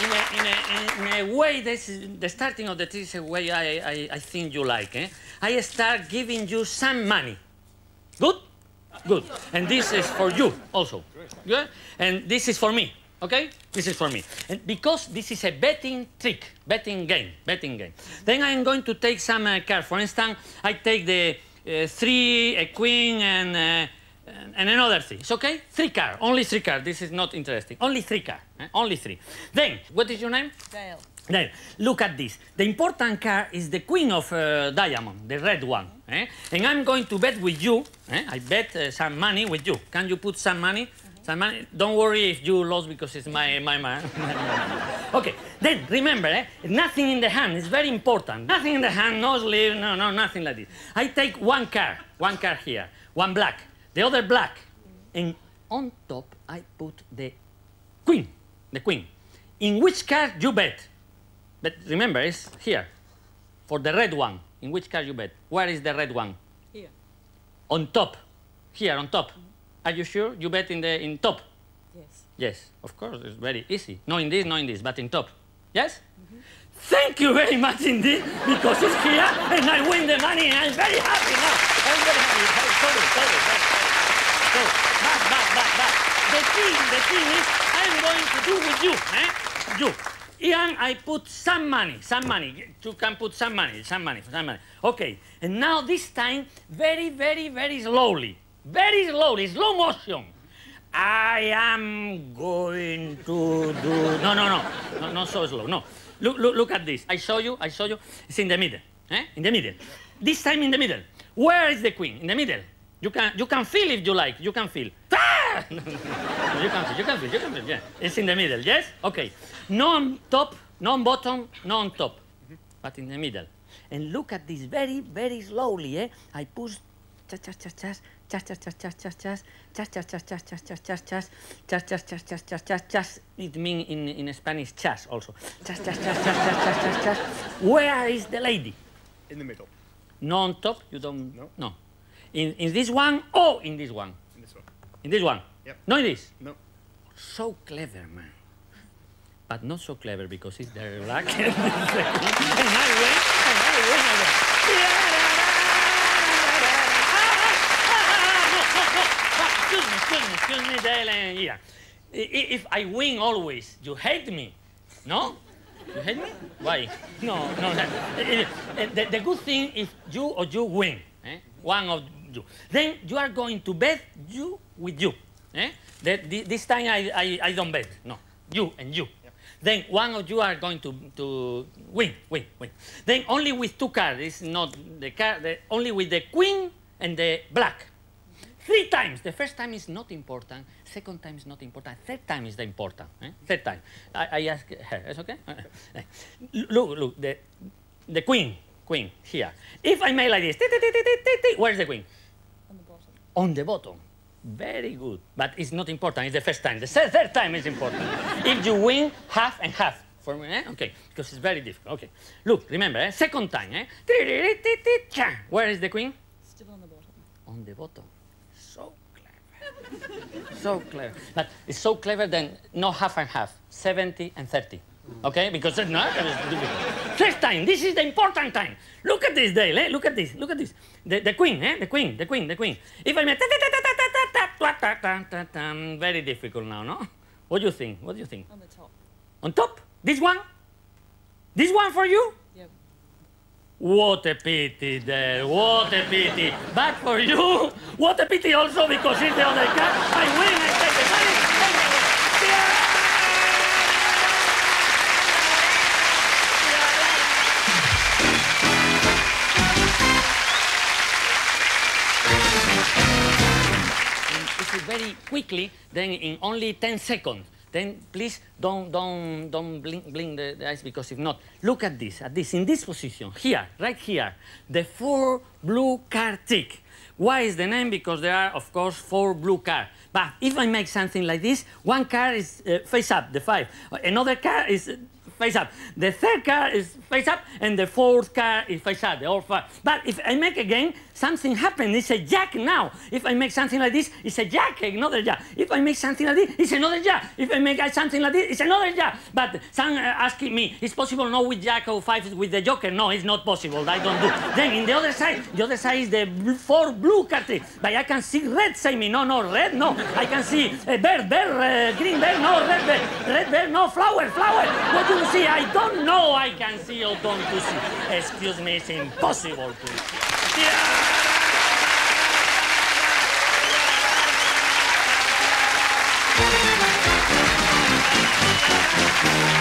in a way, this is the starting of the trick is a way I think you like. I start giving you some money. Good? Good. And this is for you also. Good? And this is for me. Okay? This is for me. And because this is a betting trick, betting game. Then I am going to take some cards. For instance, I take the 3, a queen, and another 3. It's okay? 3 cards. Only 3 cards. This is not interesting. Only 3 cards. Only 3. Then, what is your name? Dale. Dale. Look at this. The important card is the queen of diamond, the red one. And I'm going to bet with you. I bet some money with you. Can you put some money? Some money? Don't worry if you lost because it's my man. Okay. Then, remember, nothing in the hand. It's very important. Nothing in the hand, no sleeve, no, nothing like this. I take 1 card. 1 card here. 1 black. The other black. And on top, I put the queen. The queen. In which card you bet? But remember, it's here. For the red one. In which card you bet? Where is the red one? Here. On top. Here, on top. Are you sure you bet in top? Yes. Yes, of course. It's very easy. No in this, but in top. Yes? Thank you very much indeed, because it's here and I win the money and I'm very happy now. I'm very happy. Sorry. So, but. The thing is, I'm going to do with you, You. Ian, I put some money. You can put some money. Okay, and now this time, very slowly. Very slowly, slow motion. I am going to do... No, not so slow, no. Look at this. I show you. It's in the middle, In the middle. This time in the middle. Where is the queen? In the middle. You can feel if you like. You can feel. Ah! You can feel, yeah. It's in the middle, yes? Okay. No on top, no on bottom, no on top. But in the middle. And look at this very slowly, I push... It means in Spanish chas also. Where is the lady? In the middle. No on top, you don't... No. In this one or in this one? In this one. In this one? Yep. No, in this? No. So clever, man. But not so clever because it's their luck. And I win. Excuse me, Dale. Yeah. If I win always, you hate me, no? You hate me? Why? No. The good thing is you win, one of you. Then you are going to bet you with you. This time I don't bet. No, you and you. Yep. Then one of you are going to win. Then only with 2 cards. It's not the card. Only with the queen and the black. 3 times. The first time is not important. Second time is not important. Third time is the important. Third time. I ask her. It's okay? Look. The queen here. If I make like this, where's the queen? On the bottom. On the bottom. Very good. But it's not important. It's the first time. The third time is important. If you win, half and half. For me, Okay. Because it's very difficult. Okay. Look, remember, second time, Where is the queen? Still on the bottom. On the bottom. So clever. So clever. But it's so clever then no half and half. 70 and 30. Okay? Because it's not difficult. First time. This is the important time. Look at this, Dale. Look at this. The queen, The queen. If I make... Very difficult now, no? What do you think? On the top. On top? This one? This one for you? Yep. What a pity there, what a pity. But for you, what a pity also because it's the other card. I win, I take the money. And this is very quickly, then in only 10 seconds. Then please don't blink the eyes because if not, look at this, in this position, here, right here, the 4 blue card trick. Why is the name? Because there are, of course, 4 blue cards. But if I make something like this, 1 card is face up, the 5. Another card is face up. The 3rd card is face up, and the 4th card is face up, the all 5. But if I make again, something happened. It's a jack now. If I make something like this, it's a jack, another jack. If I make something like this, it's another jack. If I make something like this, it's another jack. But some asking me, it's possible no with jack or 5 with the joker? No, it's not possible. I don't do. Then in the other side is the 4 blue cards. But I can see red, say me. No, red, no. I can see bird, green bird, no, red bird, no, flower. What do you see? I don't know. I can see or don't to see. Excuse me, it's impossible to see. Yeah.